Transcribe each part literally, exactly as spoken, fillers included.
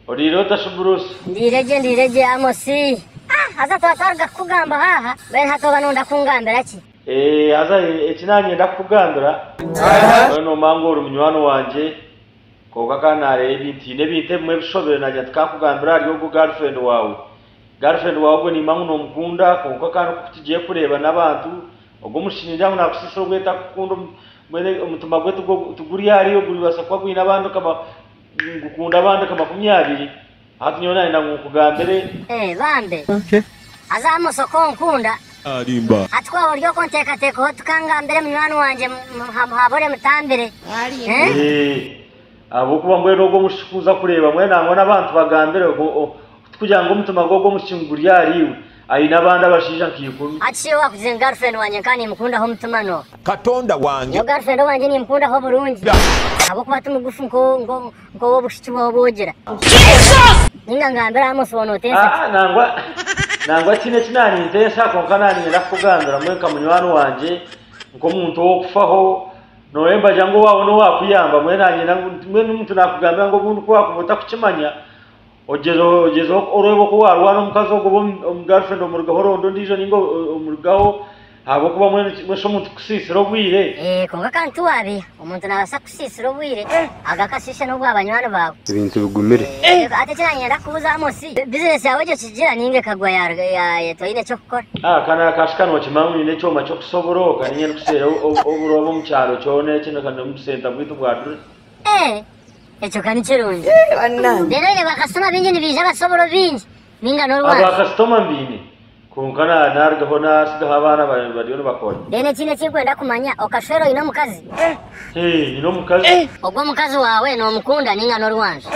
Oriro tashuburusi. Ndireje ndireje Amosi. Ah, aza twatarga kugamba haha. Ben hatoba nonda kungambira ki? Eh, aza ekinanye ndakugandura. Aha. No mangoro munywano wanje. Koga kanare ibintu nebinte mwe bishobere najya tukakugambira ari go girlfriend wawe. Girlfriend wawe ni mangu no mukunda koga kana kutigiye kureba nabantu. Ogo mushinja na kusisho gweta kukunda mwene umutuma gwetu tuguri yariyo guri basakwa gwina abantu kama ngukunda abantu kama kumyabiri hatunyona ina ngukugambere eh bambe okay azamo soko nkunda arimba atwa oryo konteka teko tukangambere munywano wanje habore mutambere eh eh abo kuba mbwe rogo mushikuza kureba mwe nangona abantu bagambere kugira ngo umutuma gogo mushinguri yariwe aina banda bashija nkikumi ati wa kuzenga girlfriend wanje kani mukunda ho mutumano katonda wanje yo girlfriend wanje ni mukunda ho burungi abo kuba tumugufu ngo ngo ngo wo bushiki bo bogera ninga ngambira amusono tense ah nangwa nangwa kine kinani ntensa ko kanani ndakugandura mwe kamunywano wanje ngo umuntu wo kufaho noemba jango wawo no wakuyamba mwe nanye mwe n'umuntu nakugambira ngo umuntu kwa kuvuta kukimanya ojezo ojezo orebo ko warwana mukazo go girlfriend omurugaho rondo ndijo ningo omurugaho abo kuba mwe mwe muntu kusisiro bwire eh konga kantu wabi umuntu nabasa kusisiro bwire agakashisha no bwabanywano bawe ibintu bigumire ate cyane ndakubuza Amosi business yawe cyo kigira ninge kagwa ya ya toine cyo gukora ah kana kashikano kimangu ne cyo macho kusoboroka ninye kusera oburobo mu cyaro cyone kino kana mu center bwitu bwadure eh echo kani chirungi Anna derere bakasoma bingi nibije abasoboro bingi ninga no rwa aba customer mbini kunkana narga hona sida habana bari bari no bakora dene kine kikwenda kumanya okashero ino mukazi eh ino mukazi ogwo mukazi wawe no mukunda ninga no rwanje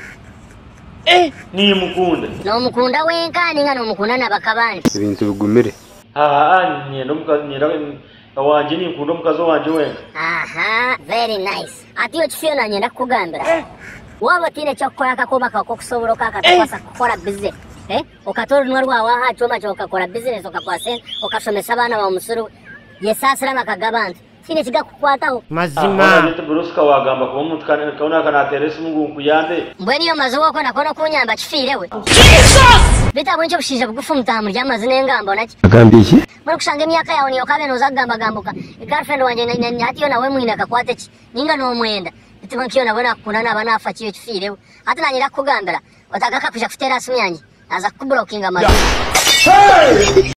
eh ni mukunda no mukunda wenka ninga no mukunda nabakabandi ibintu bigumire ah ah ni no mukazi ni wanje ni mukunda mukazi wanje wenka aha very nice atiyo chifyo na nyenda kugambira waba tine chokora kakoma kako kusoboroka kakatwasa kukora business eh okatora nwa rwawa ha choma choka kora business okakwase okashomesa abana ba musuru yesasira makagabantu kine kiga kukwataho mazima nite buruska wagamba ko umuntu kana kauna kana teresi mungu kuyande mbweni yo mazuko ko nakono kunyamba kifirewe bita bwenje bushije bugufu mutamu ryamazi nengambo naki agambi iki muri kushanga imyaka yawe niyo kabe nozagamba gambuka girlfriend wanje nyatiyo nawe mwina kakwate ki ninga no mwenda bituma nkiyo nabona kunana abana kiyo kifirewe ati nanyira kugambira otagaka kuja kutera asumyanye aza kublockinga amazi